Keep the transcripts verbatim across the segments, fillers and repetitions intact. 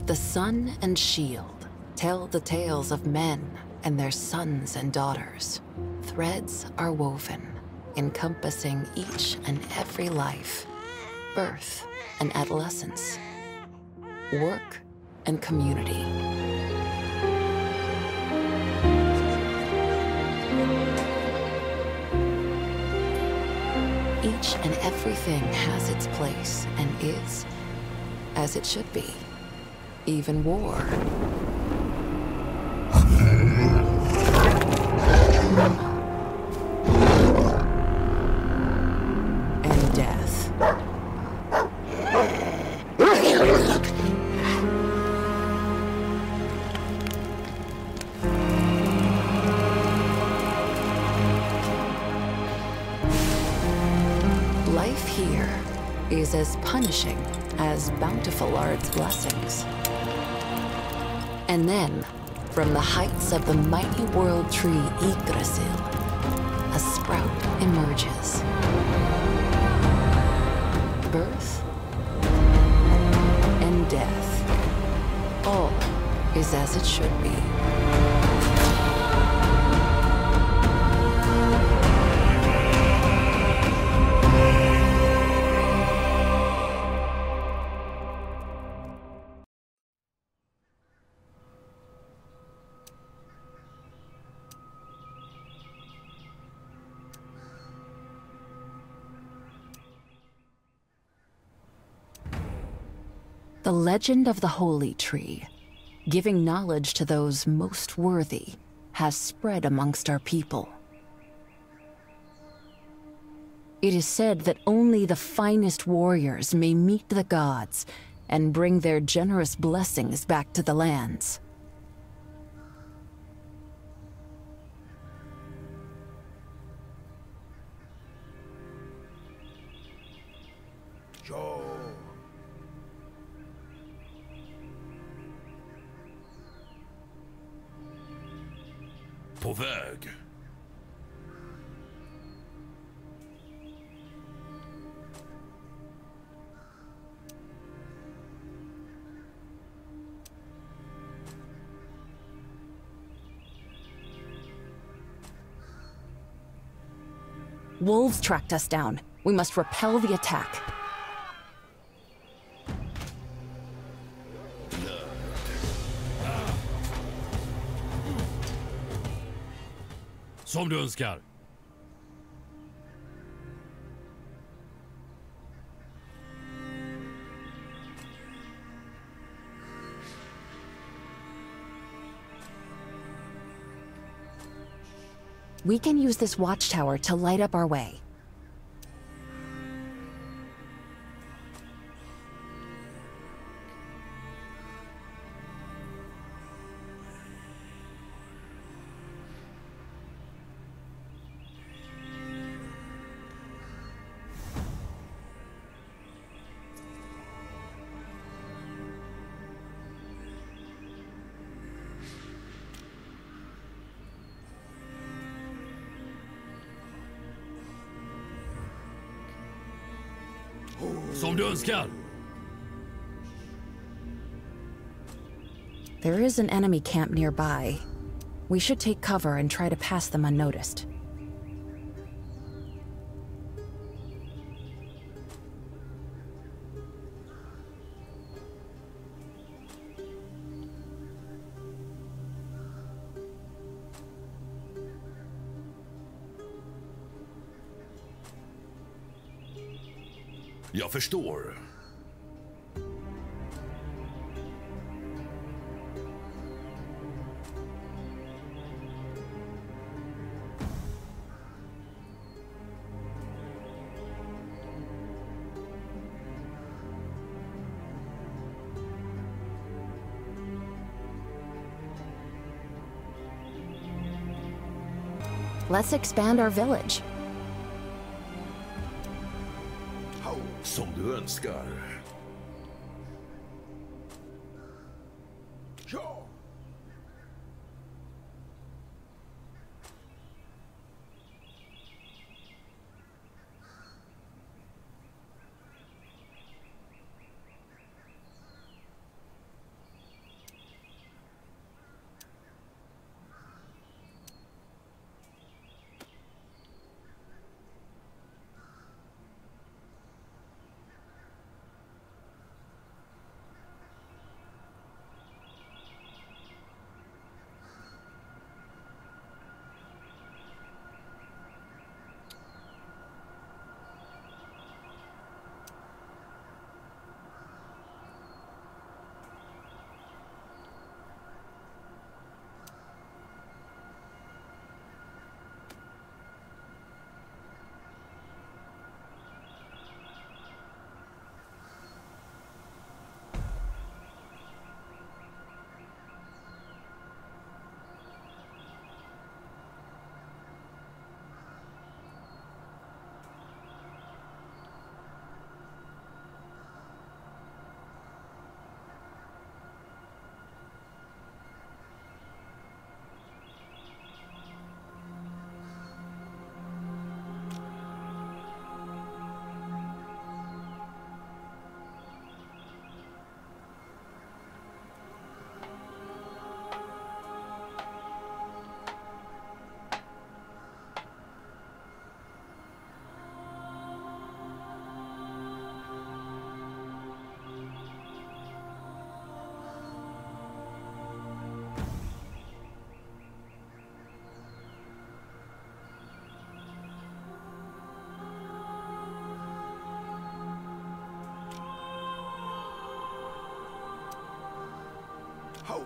The sun and shield tell the tales of men and their sons and daughters. Threads are woven, encompassing each and every life. Birth and adolescence. Work and community. Each and everything has its place and is as it should be. Even war. And death. Life here is as punishing as bountiful are its blessings. And then, from the heights of the mighty world tree Yggdrasil, a sprout emerges. Birth and death, all is as it should be. The legend of the Holy Tree, giving knowledge to those most worthy, has spread amongst our people. It is said that only the finest warriors may meet the gods and bring their generous blessings back to the lands. Joe. På väg. Wolves tracked us down. We must repel the attack. Som du önskar. We can use this watchtower to light up our way. Som du önskar. There is an enemy camp nearby. We should take cover and try to pass them unnoticed. Jag förstår. Let's expand our village. Som du önskar. Ja. Ho!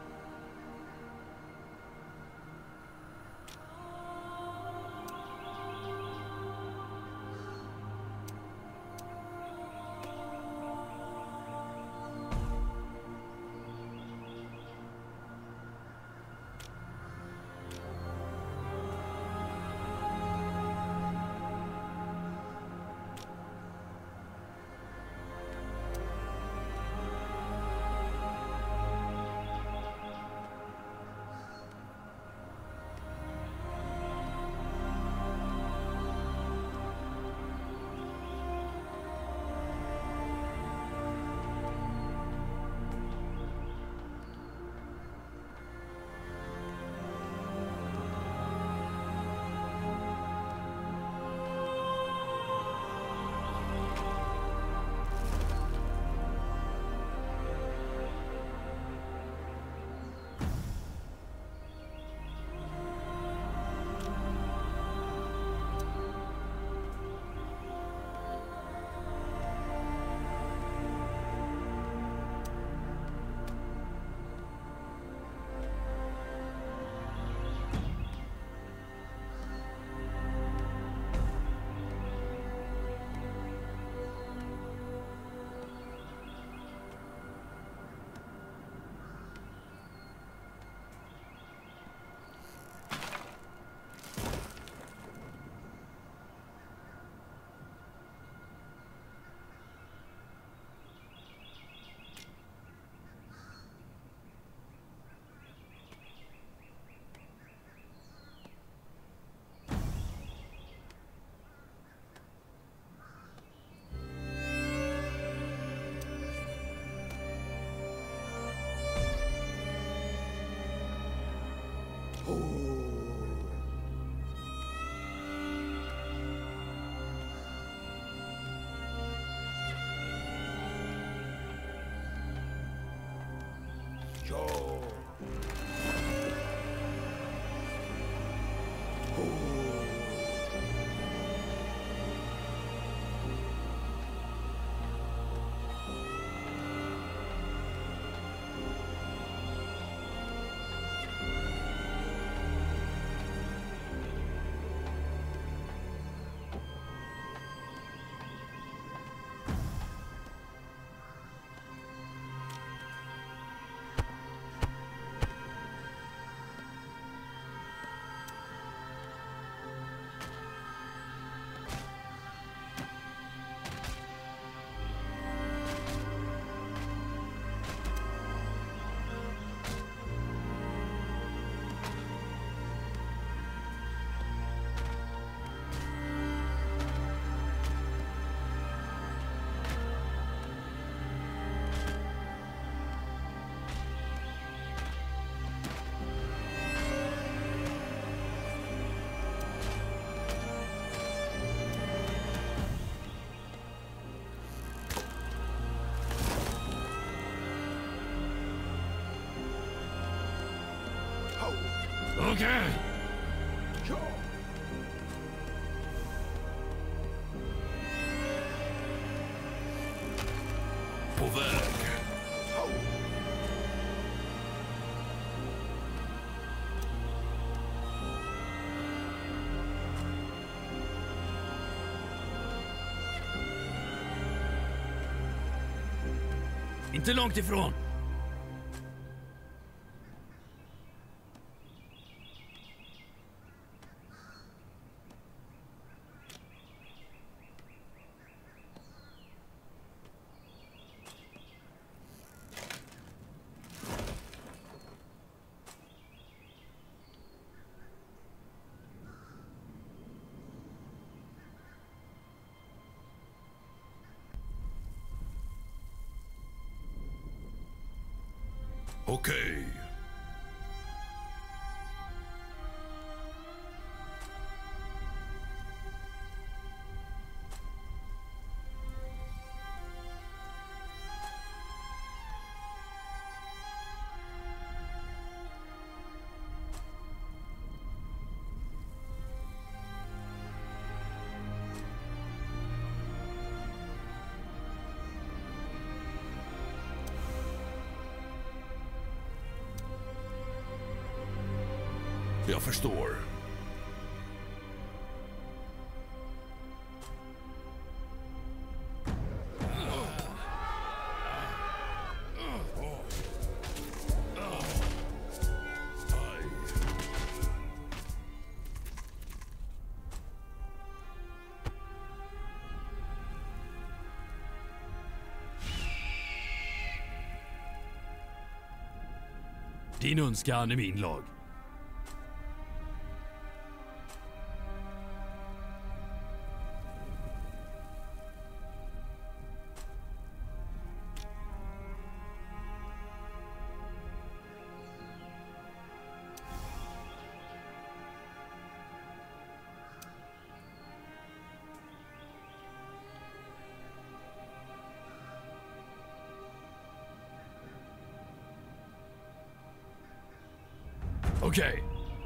Okay. På väg. Inte långt ifrån. Okej. Jag förstår. Din önskan är min lag. Okej.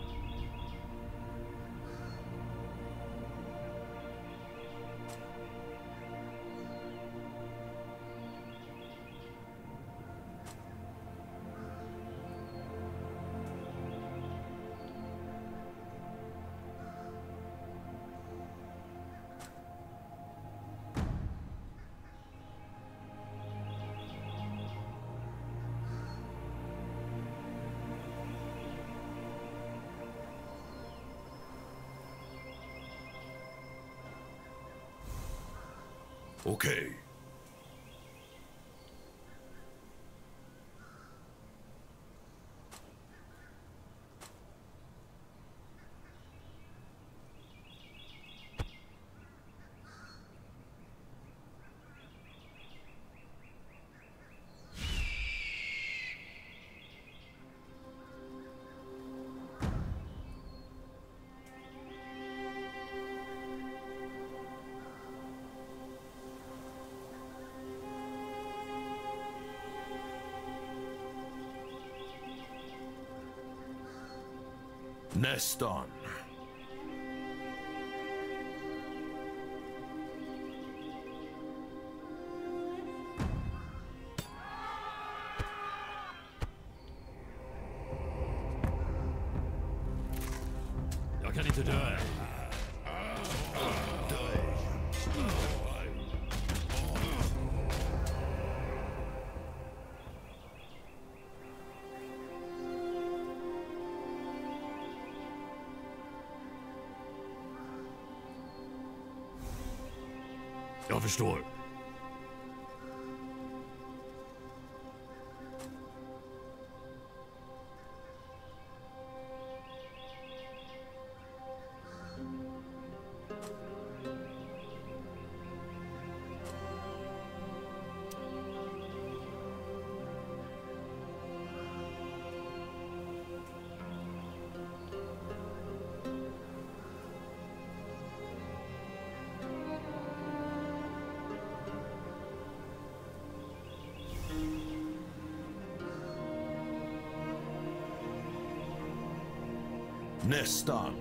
Okej. Nästan. Jag kan inte dö. Jag förstår. Nästan.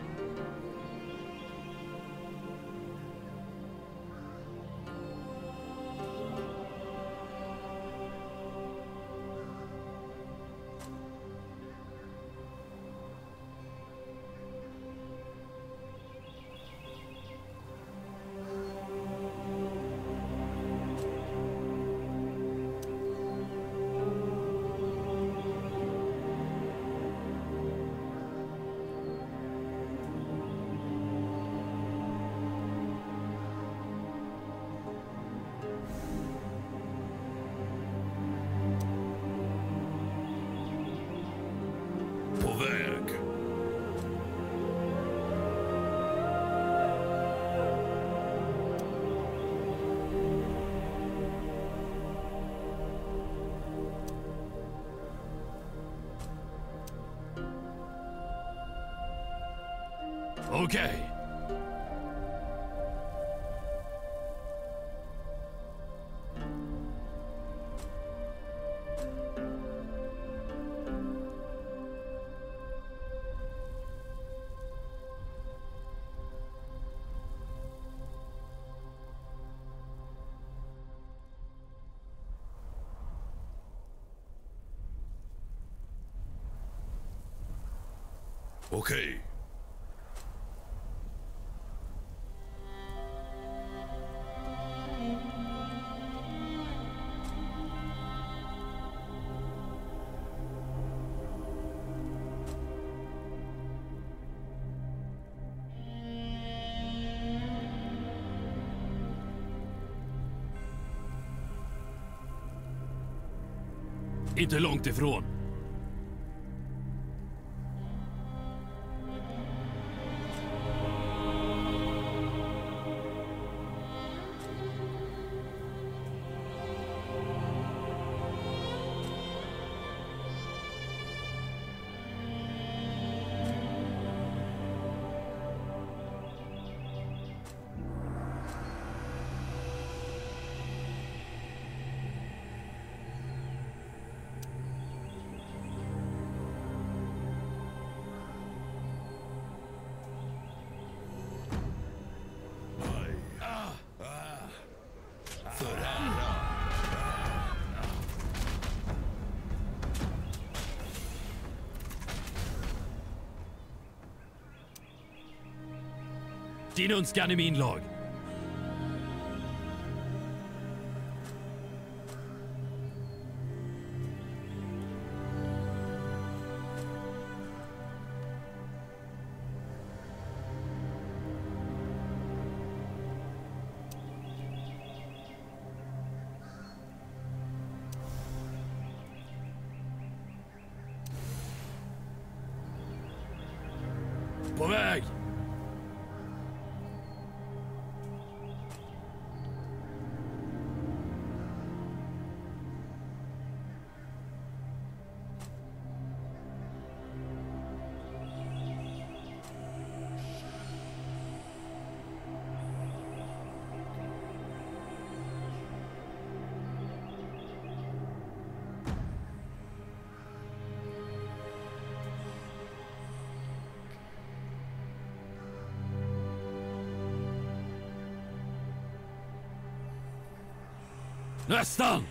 På väg. Okej. Okej. Inte långt ifrån. Din önskan är min lag. På väg! Nästan!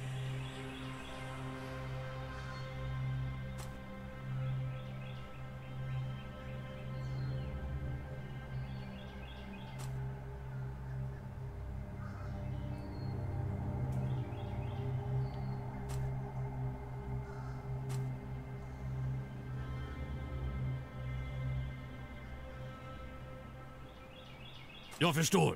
Jag förstår.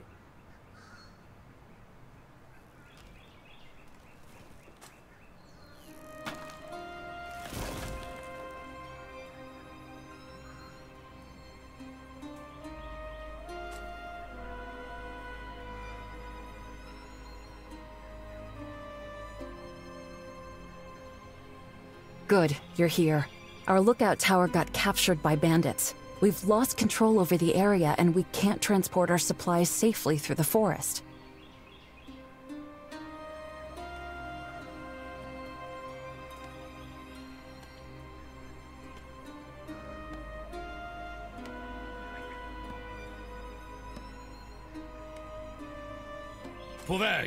Good, you're here. Our lookout tower got captured by bandits. We've lost control over the area and we can't transport our supplies safely through the forest. På väg!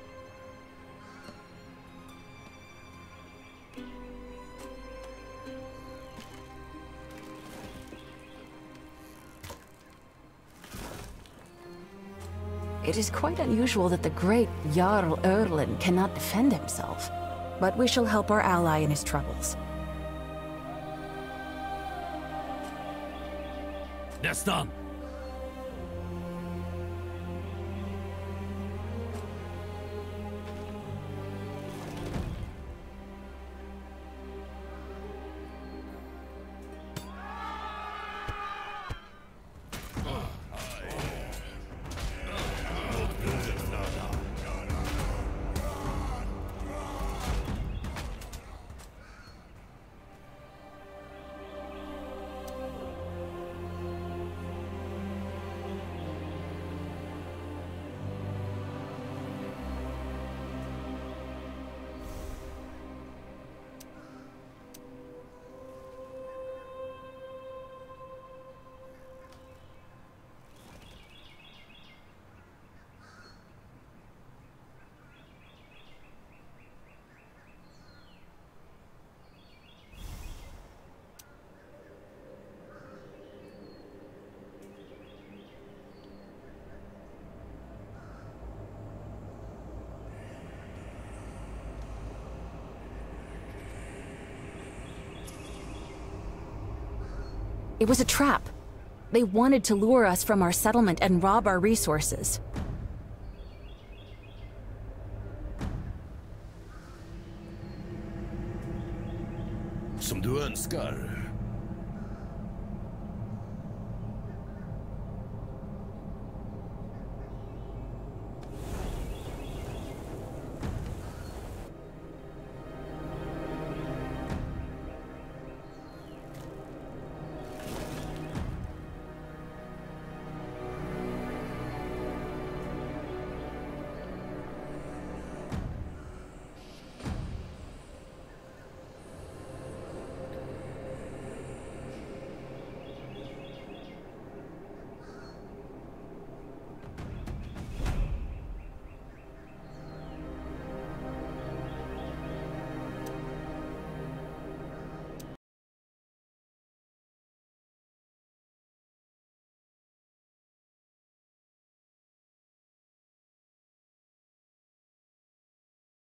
It is quite unusual that the great Jarl Erlin cannot defend himself. But we shall help our ally in his troubles. Nästan! It was a trap. They wanted to lure us from our settlement and rob our resources. Som du önskar.